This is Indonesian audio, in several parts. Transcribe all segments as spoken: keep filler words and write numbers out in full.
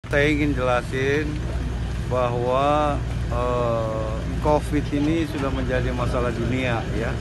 Saya ingin jelasin bahwa eh, COVID ini sudah menjadi masalah dunia ya.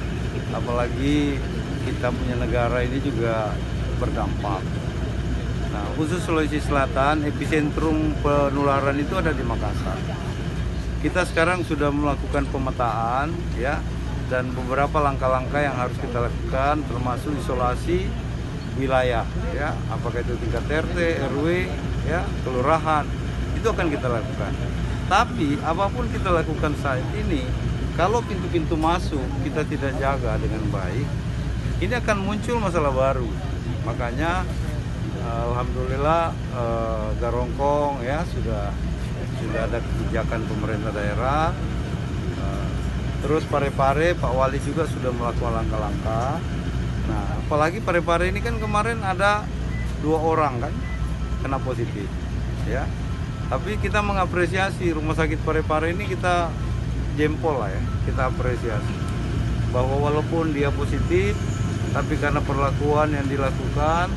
Apalagi kita punya negara ini juga berdampak. Nah, khusus Sulawesi Selatan, epicentrum penularan itu ada di Makassar. Kita sekarang sudah melakukan pemetaan ya, dan beberapa langkah-langkah yang harus kita lakukan termasuk isolasi wilayah ya, apakah itu tingkat R T, R W ya, kelurahan, itu akan kita lakukan. Tapi apapun kita lakukan saat ini, kalau pintu-pintu masuk kita tidak jaga dengan baik, ini akan muncul masalah baru. Makanya alhamdulillah eh, Garongkong ya sudah sudah ada kebijakan pemerintah daerah. Eh, terus Parepare Pak Wali juga sudah melakukan langkah-langkah. Nah, apalagi Parepare ini kan kemarin ada dua orang kan kena positif, ya. Tapi kita mengapresiasi rumah sakit Parepare ini, kita jempol lah ya, kita apresiasi bahwa walaupun dia positif, tapi karena perlakuan yang dilakukan,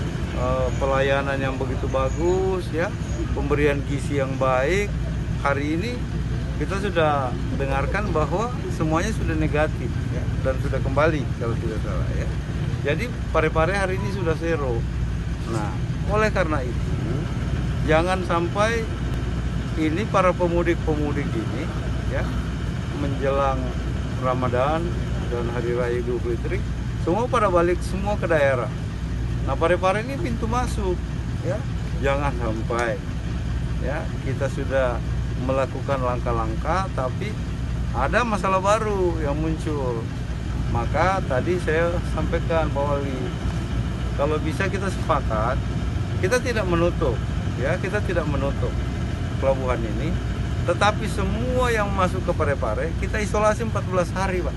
pelayanan yang begitu bagus, ya, pemberian gizi yang baik, hari ini kita sudah dengarkan bahwa semuanya sudah negatif ya, dan sudah kembali kalau tidak salah ya. Jadi Parepare hari ini sudah zero. Nah, oleh karena itu jangan sampai ini para pemudik-pemudik ini ya menjelang Ramadan dan Hari Raya Idul Fitri semua pada balik semua ke daerah. Nah, Parepare ini pintu masuk ya. Jangan sampai ya kita sudah melakukan langkah-langkah tapi ada masalah baru yang muncul. Maka tadi saya sampaikan bahwa kalau bisa kita sepakat, kita tidak menutup ya, kita tidak menutup pelabuhan ini, tetapi semua yang masuk ke Parepare kita isolasi empat belas hari, Pak.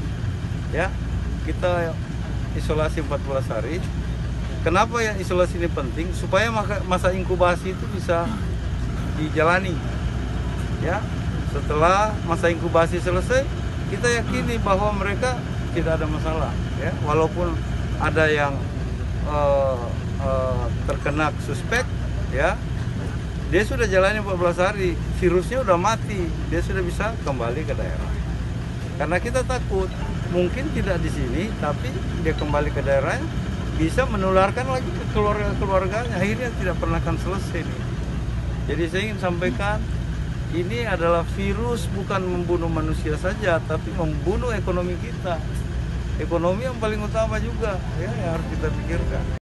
Ya, kita isolasi empat belas hari. Kenapa ya isolasi ini penting? Supaya masa inkubasi itu bisa dijalani. Ya, setelah masa inkubasi selesai, kita yakini bahwa mereka tidak ada masalah. Ya, walaupun ada yang uh, uh, terkena suspek, ya, dia sudah jalani empat belas hari, virusnya udah mati, dia sudah bisa kembali ke daerah. Karena kita takut, mungkin tidak di sini, tapi dia kembali ke daerah, bisa menularkan lagi ke keluarga-keluarganya, akhirnya tidak pernah akan selesai nih. Jadi saya ingin sampaikan, ini adalah virus bukan membunuh manusia saja, tapi membunuh ekonomi kita. Ekonomi yang paling utama juga ya, yang harus kita pikirkan.